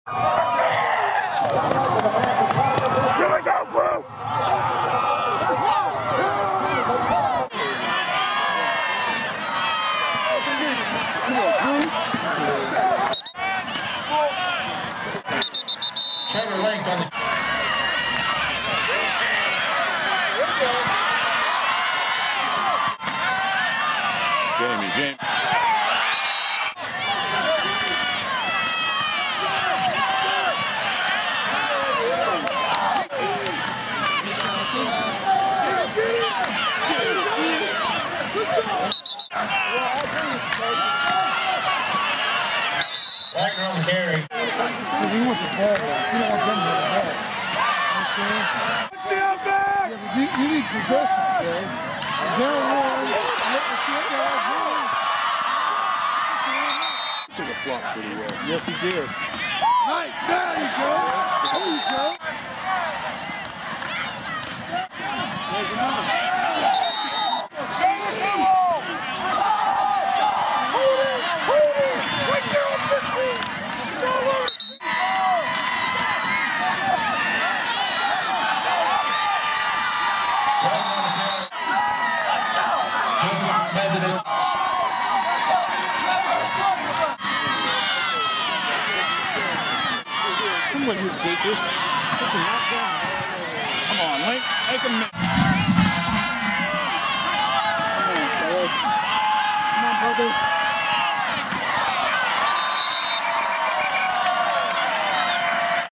Here we go, Blue! Trevor Link on the... Jamie. Back on the carry. You want the ball. You don't want them to the ball. Stand back! Yeah, but you need possession, okay? Down one. Let the shit down. Took a flop pretty well. Yes, he did. Nice! There you go! There you go! There's another. Someone who's Jakers. Come on, Link. Make him miss. Come on, brother.